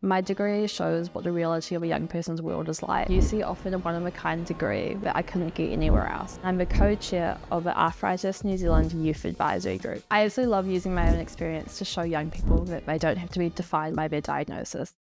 My degree shows what the reality of a young person's world is like. UC offered a one-of-a-kind degree that I couldn't get anywhere else. I'm the co-chair of the Arthritis New Zealand Youth Advisory Group. I absolutely love using my own experience to show young people that they don't have to be defined by their diagnosis.